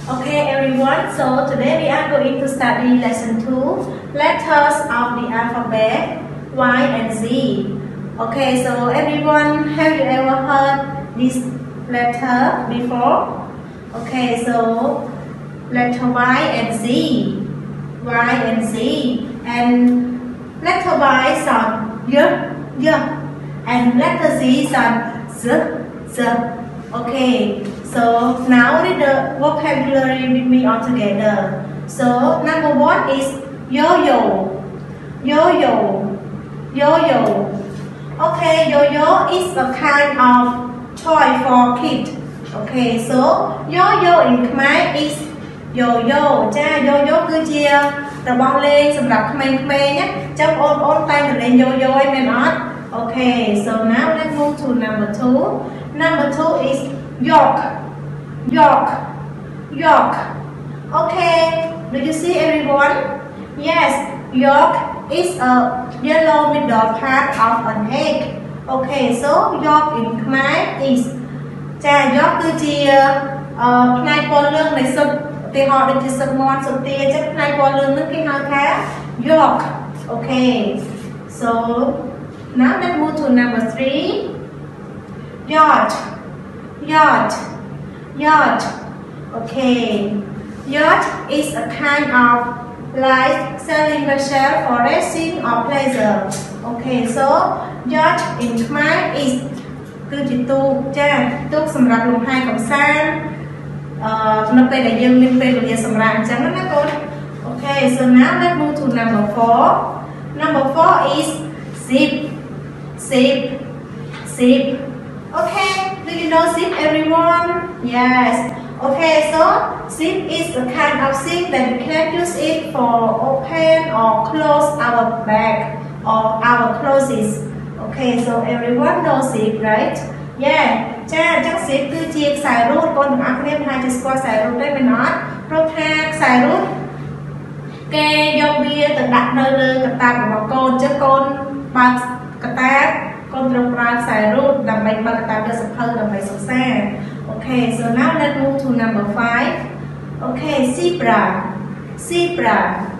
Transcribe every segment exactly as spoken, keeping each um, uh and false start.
Okay, everyone. So today we are going to study lesson two, letters of the alphabet Y and Z. Okay, so everyone, have you ever heard this letter before? Okay, so letter Y and Z, Y and Z, and letter Y sound y, y, and letter Z sound z, z. Okay. So now read the vocabulary with me all together. So number one is yo-yo, yo-yo, yo-yo. Okay, yo-yo is a kind of toy for kids. Okay, so yo-yo in Khmer is yo-yo. Cha yo-yo cứ chia rồi bong lên sầm lập Khmer Khmer nhé. Trong ôn ôn tay mình lên yo-yo em em nói. Okay, so now let's move to number two. Number two is York. York, York. Okay, do you see everyone? Yes, York is a yellow middle part of an egg. Okay, so York in Khmer is cha York cứ chia hai con lương này sụp thì họ được chia sụp ngon sụp tia chắc hai con lương nước cái hơi khác York. Okay, so now let's move to number three. Yacht, yacht. Yacht. Okay. Yacht is a kind of light sailing vessel for racing or pleasure. Okay, so yacht in Khmer is គឺជាទូកចាទូកសម្រាប់លំហែកម្សាន្តអឺនៅពេលដែលយើងមានពេលវេលាសម្រាប់អញ្ចឹងណាកូន Okay, so now let's move to number four. Number four is zip. Zip. Zip. Okay, do you know zip, everyone? Yes. Okay, so zip is a kind of zip that we can use it for open or close our bag or our clothes. Okay, so everyone knows zip, right? Yeah. Cha chắc zip គឺជាខ្សែរូតកូនទាំងអស់គ្នាប្រហែលជាស្គាល់ខ្សែរូតទេមែនអត់ព្រោះថាខ្សែរូតគេយកវាទៅដាក់នៅលើកតាបរបស់កូនអញ្ចឹងកូនបើកកតាបកូនត្រូវប្រើខ្សែរូតដើម្បីបើកកតាបលើសភៅដើម្បីសិក្សា Okay, so now let's move to number five. Okay, zebra, zebra,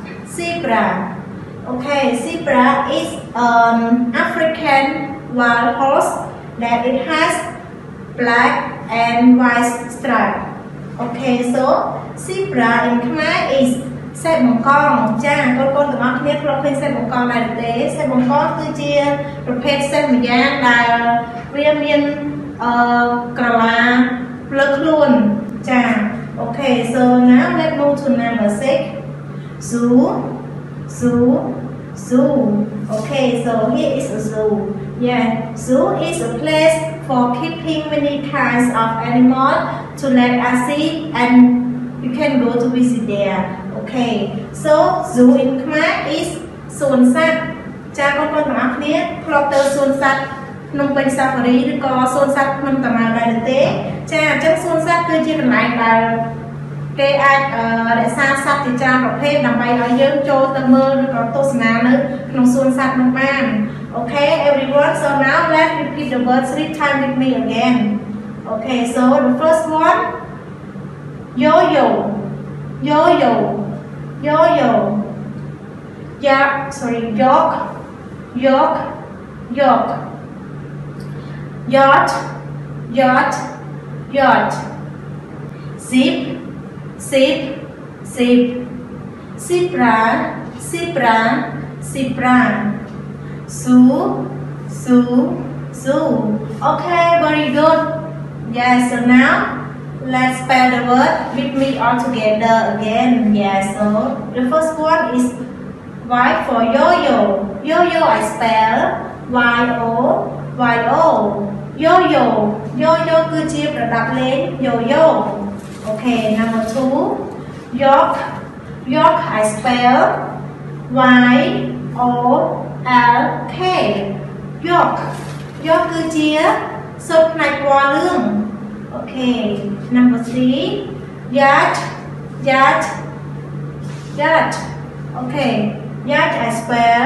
zebra. Okay, zebra is an African wild horse that it has black and white stripe. Okay, so zebra in Khmer is សេះបង្កងចាកូនកូនទាំងអស់គ្នាធ្លាប់ឃើញសេះបង្កងដែរទេសេះបង្កងគឺជាប្រភេទសេះម្យ៉ាងដែលវាមានអឺក្រឡាលើខ្លួនចា Okay, so now let's move to number six. Zoo, zoo, zoo. Okay, so here is a zoo. Yeah, zoo is a place for keeping many kinds of animals to let us see and you can go to visit there. Okay, so zoo in Khmer is សួនសត្វចាបងប្អូនទាំងអស់គ្នាធ្លាប់ទៅសួនសត្វក្នុងពេញ Safari ឬក៏សួនសត្វក្នុងតាម៉ៅដែរទេចាអញ្ចឹងសួនសត្វគឺជាកន្លែងដែលគេអាចរក្សាសត្វជាច្រើនប្រភេទដើម្បីឲ្យយើងចូលទៅមើលឬក៏ទស្សនានៅក្នុងសួនសត្វនោះបាន Okay, everyone, so now let's repeat the words three times with me again. Okay, so the first one yo-yo, yo-yo, yo-yo. Yeah, sorry, York, York, York. Yacht, yacht, yacht. Zip, zip, zip. Zebra, zebra, zebra. Zoo, zoo, zoo. Okay, very good. Yes, so now let's spell the word with me all together again. Yes, so the first one is Y for yo-yo. Yo-yo I spell Y O Y O. Yo-yo. Yo-yo គឺជាប្រដាប់លេង yo-yo. Okay, number two. York. York I spell Y O L K. York. York គឺជាសុទ្ធផ្នែកពណ៌លឿង Okay, number three. Yacht. Yacht. Yacht. Okay. Yacht I spell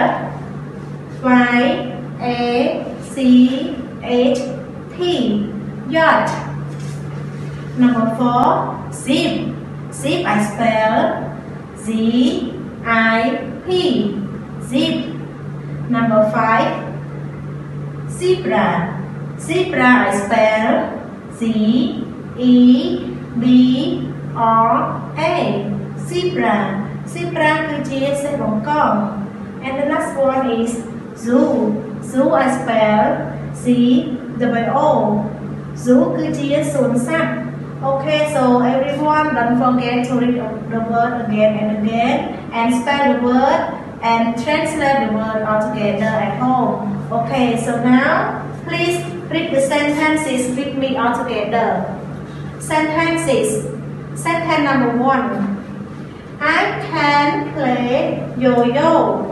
Y A C H T. Yacht. Number four. Zip. Zip I spell Z I P. Zip. Number five. Zebra. Zebra I spell Z E B R A. Zebra. Zebra គឺជាសេះបង្កង and the last one is zoo. Zoo I spell Z W O. Zoo គឺជាសួនសត្វ Okay, so everyone don't forget to read the word again and again and spell the word and translate the word all together at home. Okay, so now please read the sentences with me all together. Sentences. Sentence number one. I can play yo-yo.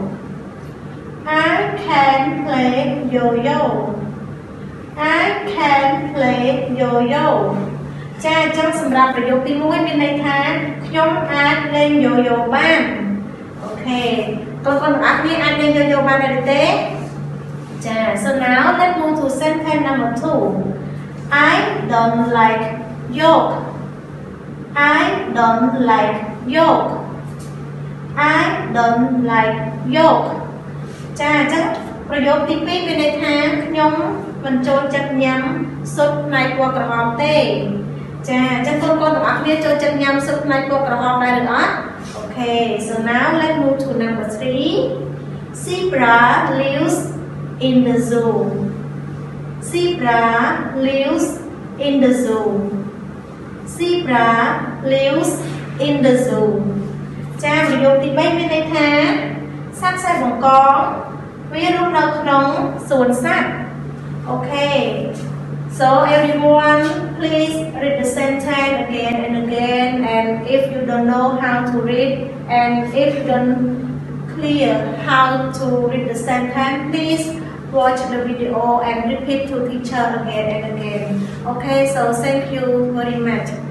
I can play yo-yo. I can play yo-yo. ចាអញ្ចឹងសម្រាប់ប្រយោគទីមួយមានន័យថាខ្ញុំអាចលេងយោយោបានអូខេកូនៗទាំងអស់គ្នាអាចលេងយោយោបានដែរទេចា so now let's move to sentence number two. I don't like yolk. I don't like yolk. I don't like yolk. ចាអញ្ចឹងប្រយោគទីពីរមានន័យថាខ្ញុំមិនចូលចិត្តញ៉ាំស៊ុបផ្នែកពណ៌ក្រហមទេចាអញ្ចឹងកូនៗទាំងអស់គ្នាចូលចិត្តញ៉ាំស៊ុបផ្នែកពណ៌ក្រហមដែរឬអត់អូខេ so now let's move to number three. Zebra lives in the zoo. Zebra lives in the zoo. Zebra lives in the zoo. ចាប្រយោគទីបីមានន័យថាសត្វសេះបង្កងវារស់នៅក្នុងសួនសត្វ Okay, so everyone please read the sentence again and again, and if you don't know how to read and if you don't clear how to read the sentence, please watch the video and repeat to teacher again and again. Okay, so thank you very much.